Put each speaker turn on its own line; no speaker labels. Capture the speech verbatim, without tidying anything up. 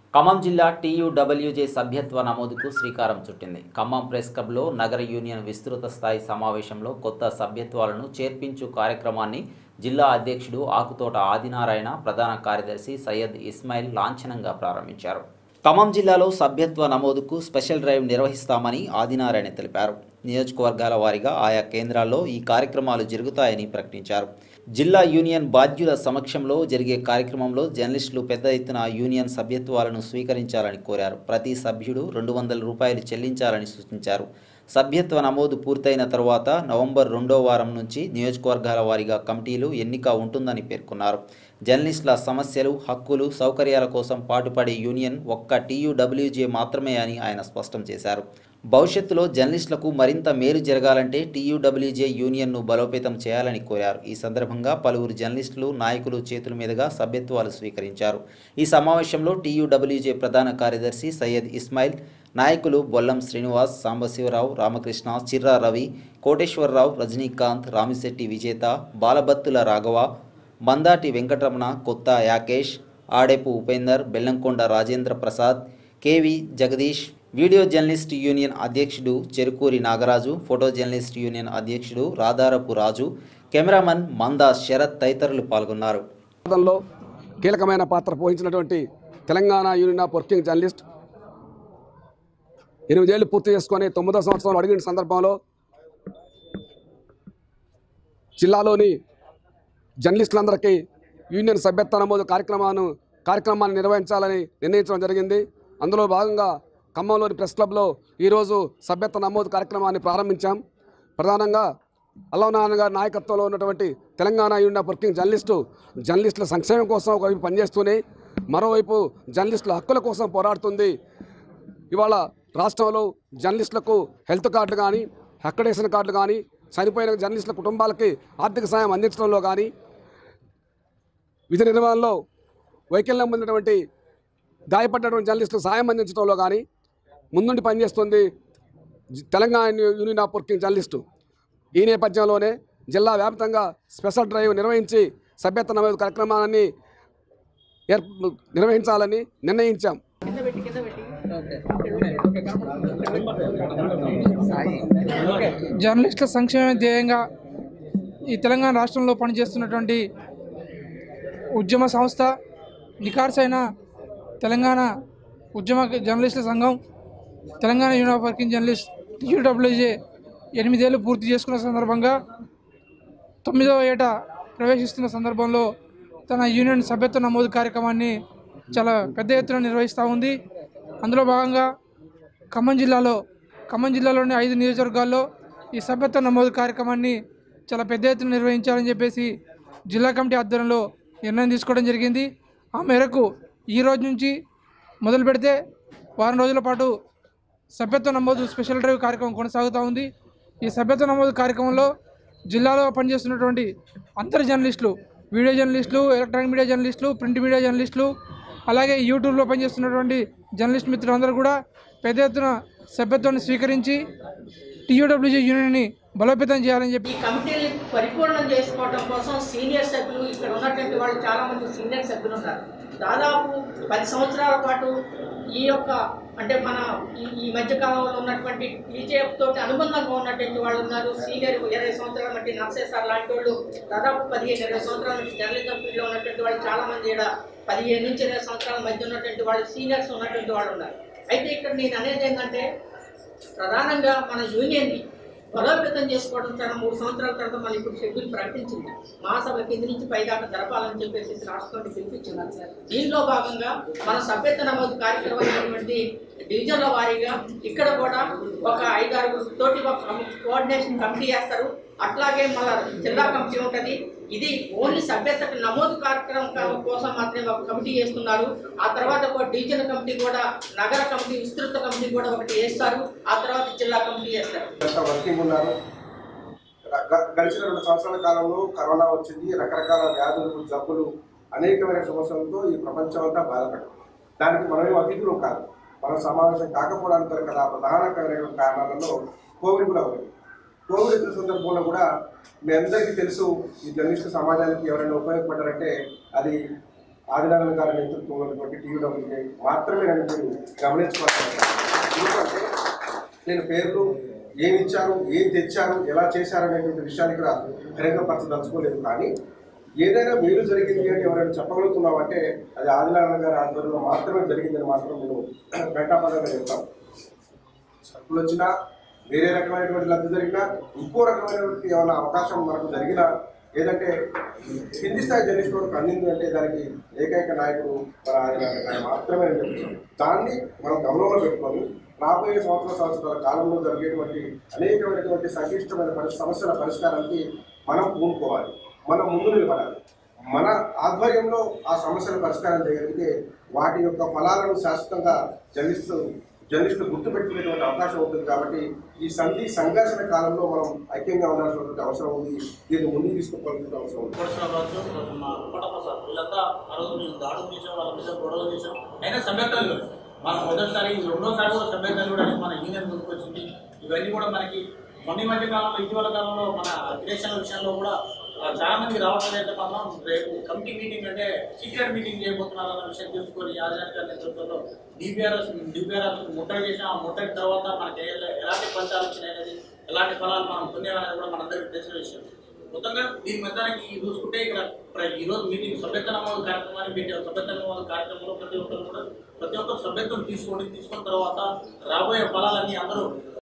ఖమ్మం జిల్లా టీయూడబ్ల్యూజే సభ్యత్వ నమోదుకు శ్రీకారం చుట్టింది. ఖమ్మం ప్రెస్ క్లబ్లో నగర యూనియన్ విస్తృత స్థాయి సమావేశంలో కొత్త సభ్యత్వాలను చేర్పించు కార్యక్రమాన్ని జిల్లా అధ్యక్షుడు ఆకుతోట ఆదినారాయణ, ప్రధాన కార్యదర్శి సయ్యద్ ఇస్మాయిల్ లాంఛనంగా ప్రారంభించారు. ఖమ్మం జిల్లాలో సభ్యత్వ నమోదుకు స్పెషల్ డ్రైవ్ నిర్వహిస్తామని ఆదినారాయణ తెలిపారు. నియోజకవర్గాల వారీగా ఆయా కేంద్రాల్లో ఈ కార్యక్రమాలు జరుగుతాయని ప్రకటించారు. జిల్లా యూనియన్ బాధ్యుల సమక్షంలో జరిగే కార్యక్రమంలో జర్నలిస్టులు పెద్ద ఎత్తున యూనియన్ సభ్యత్వాలను స్వీకరించాలని కోరారు. ప్రతి సభ్యుడు రెండు వందల రూపాయలు చెల్లించాలని సూచించారు. సభ్యత్వ నమోదు పూర్తయిన తర్వాత నవంబర్ రెండో వారం నుంచి నియోజకవర్గాల వారీగా కమిటీలు ఎన్నిక ఉంటుందని పేర్కొన్నారు. జర్నలిస్టుల సమస్యలు, హక్కులు, సౌకర్యాల కోసం పాటుపడే యూనియన్ ఒక్క టీయూడబ్ల్యూజే మాత్రమే అని ఆయన స్పష్టం చేశారు. భవిష్యత్తులో జర్నలిస్టులకు మరింత మేలు జరగాలంటే టీయూడబ్ల్యూజే యూనియన్ను బలోపేతం చేయాలని కోరారు. ఈ సందర్భంగా పలువురు జర్నలిస్టులు, నాయకులు చేతుల మీదుగా సభ్యత్వాలు స్వీకరించారు. ఈ సమావేశంలో టీయూడబ్ల్యూజే ప్రధాన కార్యదర్శి సయ్యద్ ఇస్మాయిల్, నాయకులు బొల్లం శ్రీనివాస్, సాంబశివరావు, రామకృష్ణ, చిర్రా రవి, కోటేశ్వరరావు, రజనీకాంత్, రామిశెట్టి విజేత, బాలబత్తుల Raghava, Mandati Venkataramana, Kotha Yakesh, Adepu Upender, Bellamkonda Rajendra Prasad, K V Jagadish, video journalist union అధ్యక్షుడు Cherukuri Nagaraju, photo journalist union అధ్యక్షుడు రాధారపు రాజు, కెమెరామన్ మందా శరత్ తదితరులు పాల్గొన్నారు.
కీలకమైన పాత్ర పోషించినటువంటి Telangana union of working journalist ఎనిమిదేళ్లు పూర్తి చేసుకొని తొమ్మిదో సంవత్సరంలో అడిగిన సందర్భంలో జిల్లాలోని జర్నలిస్టులందరికీ యూనియన్ సభ్యత్వ నమోదు కార్యక్రమాన్ని కార్యక్రమాన్ని నిర్వహించాలని నిర్ణయించడం జరిగింది. అందులో భాగంగా ఖమ్మంలోని ప్రెస్ క్లబ్లో ఈరోజు సభ్యత్వ నమోదు కార్యక్రమాన్ని ప్రారంభించాం. ప్రధానంగా అల్లవనారాయణ గారి నాయకత్వంలో ఉన్నటువంటి Telangana union of working journalist జర్నలిస్టుల సంక్షేమం కోసం ఒకవైపు పనిచేస్తూనే మరోవైపు జర్నలిస్టుల హక్కుల కోసం పోరాడుతుంది. ఇవాళ రాష్ట్రంలో జర్నలిస్టులకు హెల్త్ కార్డులు కానీ, అక్రిడేషన్ కార్డులు కానీ, చనిపోయిన జర్నలిస్టుల కుటుంబాలకి ఆర్థిక సాయం అందించడంలో కానీ, విధి నిర్వహణలో వైకల్యం పొందినటువంటి గాయపడినటువంటి జర్నలిస్టులకు సాయం అందించడంలో కానీ ముందుండి పనిచేస్తుంది Telangana union of working journalist. ఈ నేపథ్యంలోనే జిల్లా వ్యాప్తంగా స్పెషల్ డ్రైవ్ నిర్వహించి సభ్యత్వ నమోదు కార్యక్రమాన్ని నిర్వహించాలని నిర్ణయించాం.
జర్నలిస్టుల సంక్షేమ ధ్యేయంగా ఈ తెలంగాణ రాష్ట్రంలో పనిచేస్తున్నటువంటి ఉద్యమ సంస్థ నికార్సైన తెలంగాణ ఉద్యమ జర్నలిస్టుల సంఘం, Telangana union of working journalist TUWJ ఎనిమిదేళ్ళు పూర్తి చేసుకున్న సందర్భంగా తొమ్మిదవ ఏట ప్రవేశిస్తున్న సందర్భంలో తన యూనియన్ సభ్యత్వ నమోదు కార్యక్రమాన్ని చాలా పెద్ద ఎత్తున నిర్వహిస్తూ ఉంది. అందులో భాగంగా ఖమ్మం జిల్లాలో ఖమ్మం జిల్లాలోని ఐదు నియోజకవర్గాల్లో ఈ సభ్యత్వ నమోదు కార్యక్రమాన్ని చాలా పెద్ద ఎత్తున నిర్వహించాలని చెప్పేసి జిల్లా కమిటీ ఆధ్వర్యంలో నిర్ణయం తీసుకోవడం జరిగింది. ఆ మేరకు ఈ రోజు నుంచి మొదలు పెడితే వారం రోజుల పాటు సభ్యత్వ నమోదు స్పెషల్ డ్రైవ్ కార్యక్రమం కొనసాగుతూ ఉంది. ఈ సభ్యత్వ నమోదు కార్యక్రమంలో జిల్లాలో పనిచేస్తున్నటువంటి అందరు జర్నలిస్టులు, వీడియో జర్నలిస్టులు, ఎలక్ట్రానిక్ మీడియా జర్నలిస్టులు, ప్రింట్ మీడియా జర్నలిస్టులు, అలాగే యూట్యూబ్లో పనిచేస్తున్నటువంటి జర్నలిస్ట్ మిత్రులందరూ కూడా పెద్ద ఎత్తున సభ్యత్వాన్ని స్వీకరించి టీయూడబ్ల్యూజే యూనియన్ని బలోపేతం చేయాలని చెప్పి
ఈ కమిటీని పరిపూర్ణం చేసుకోవడం కోసం సీనియర్ సభ్యులు ఇక్కడ ఉన్నటువంటి వాళ్ళు చాలామంది సీనియర్ సభ్యులు ఉన్నారు. దాదాపు పది సంవత్సరాల పాటు ఈ యొక్క అంటే మన ఈ మధ్యకాలంలో ఉన్నటువంటి టీజేఎఫ్ తోటి అనుబంధంగా ఉన్నటువంటి వాళ్ళు ఉన్నారు. సీనియర్ ఇరవై సంవత్సరాల బట్టి నర్సే సార్ లాంటి వాళ్ళు దాదాపు పదిహేను ఇరవై సంవత్సరాల నుంచి జర్నలిజం ఫీల్డ్లో ఉన్నటువంటి వాళ్ళు చాలామంది ఇక్కడ పదిహేను నుంచి ఇరవై సంవత్సరాల మధ్య ఉన్నటువంటి వాళ్ళు సీనియర్స్ ఉన్నటువంటి వాళ్ళు ఉన్నారు. అయితే ఇక్కడ నేను అనేది ఏంటంటే ప్రధానంగా మన యూనియన్ని బలోపేతం చేసుకోవడం తన మూడు సంవత్సరాల తర్వాత మళ్ళీ ఇప్పుడు షెడ్యూల్ ప్రకటించింది. మహాసభ కింది నుంచి పైదాకా జరపాలని చెప్పేసి రాష్ట్రానికి పిలిపించినారు. దీనిలో భాగంగా మన సభ్యత్వ నమోదు కార్యక్రమం అయినటువంటి డివిజన్ల వారీగా ఇక్కడ కూడా ఒక ఐదారు తోటి ఒక కోఆర్డినేషన్ కమిటీ చేస్తారు. అట్లాగే మన జిల్లా కమిటీ ఉంటుంది. ఇది ఓన్లీ సభ్యత్వ నమోదు కార్యక్రమం కోసం మాత్రమే ఒక కమిటీ చేస్తున్నారు. ఆ తర్వాత ఒక డివిజన్ కమిటీ కూడా, నగర కమిటీ, విస్తృత కమిటీ కూడా ఒకటి చేస్తారు. ఆ తర్వాత జిల్లా కమిటీ చేస్తారు.
వర్కింగ్ ఉన్నారు. గడిచిన రెండు సంవత్సరాల కాలంలో కరోనా వచ్చింది. రకరకాల వ్యాధులు, జబ్బులు, అనేకమైన సమస్యలతో ఈ ప్రపంచం అంతా బాధపడింది. దానికి మనమే అతిథులు కాదు. మనం సమావేశం కాకపోవడానికి కదా ప్రధాన కారణాలలో కోవిడ్ కూడా ఉంది. కోవిడ్ సందర్భంలో కూడా మీ అందరికీ తెలుసు, ఈ జర్నలిస్ట్ సమాజానికి ఎవరైనా ఉపయోగపడ్డారంటే అది ఆదినారాయణ గారి నేతృత్వంలో ఉన్నటువంటి టీయూడబ్ల్యూజే మాత్రమే నన్ను మీరు గమనించుకోవాలి. ఎందుకంటే నేను పేర్లు ఏమి ఇచ్చారు, ఏం తెచ్చారు, ఎలా చేశారు అనేటువంటి విషయాన్ని కూడా బహిరంగపరచదలుచుకోలేదు. కానీ ఏదైనా మేలు జరిగింది అని ఎవరైనా చెప్పగలుగుతున్నామంటే అది ఆదినారాయణ గారి ఆధ్వర్యంలో మాత్రమే జరిగిందని మాత్రం నేను ఘంటాపదంగా చెప్తాను. సరుకులు వచ్చినా, వేరే రకమైనటువంటి లబ్ధి జరిగినా, ఇంకో రకమైనటువంటి ఏమైనా అవకాశం మనకు జరిగినా, ఏదంటే కింది స్థాయి జర్నలిస్టులకు అందింది అంటే దానికి ఏకైక నాయకుడు మన ఆదినారాయణ గారు మాత్రమే అని చెప్తున్నాం. దాన్ని మనం గమనంలో పెట్టుకొని రాబోయే సంవత్సర సంవత్సరాల కాలంలో జరిగేటువంటి అనేకమైనటువంటి సంక్లిష్టమైన పరి సమస్యల పరిష్కారానికి మనం పూనుకోవాలి, మనం ముందు నిలబడాలి. మన ఆధ్వర్యంలో ఆ సమస్యల పరిష్కారం చేయగలిగితే వాటి యొక్క ఫలాలను శాశ్వతంగా జర్నలిస్టు జర్నలిస్టులు గుర్తుపెట్టుకునేటువంటి అవకాశం ఉంటుంది. కాబట్టి ఈ సంధి సంఘర్షణ కాలంలో మనం ఐక్యంగా ఉండాల్సినటువంటి అవసరం ఉంది. దీన్ని ముందుకు తీసుకోవాల్సిన అవసరం ఉంది.
వీళ్ళంతా ఆ రోజు మేము దాడులు చేసాం, వాళ్ళ మీద గొడవ చేసాం, అయినా సభ్యతలు మనం మొదటిసారి రెండోసారి కూడా సభ్యతలు కూడా మన యూనియన్ ముందుకు వచ్చింది. ఇవన్నీ కూడా మనకి మొన్న మధ్య కాలంలో ఇటీవల కాలంలో మన అధివేశన విషయంలో కూడా చాలా మంది రావడం అయితే మనం రేపు కమిటీ మీటింగ్ అంటే సీక్రెట్ మీటింగ్ చేయబోతున్నారన్న విషయం తెలుసుకొని ఆదినారాయణ గారి నేతృత్వంలో డిబిఆర్ఎస్ డిబిఆర్ఎస్ ముట్టడి చేసాం. ఆ ముట్టడి తర్వాత మనకి ఎలాంటి ఫలితాలు వచ్చినాయి అనేది, ఎలాంటి ఫలాలు మనం పొందేమనేది కూడా మనందరికీ తెలిసిన విషయం. మొత్తంగా దీని మొత్తానికి చూసుకుంటే ఇక్కడ ఈ రోజు మీటింగ్ సభ్యత్వ నమోదు కార్యక్రమాన్ని పెట్టారు. సభ్యత్వ నమోదు కార్యక్రమంలో ప్రతి ఒక్కరు కూడా ప్రతి ఒక్కరు సభ్యత్వం తీసుకోండి. తీసుకున్న తర్వాత రాబోయే ఫలాలన్నీ అందరూ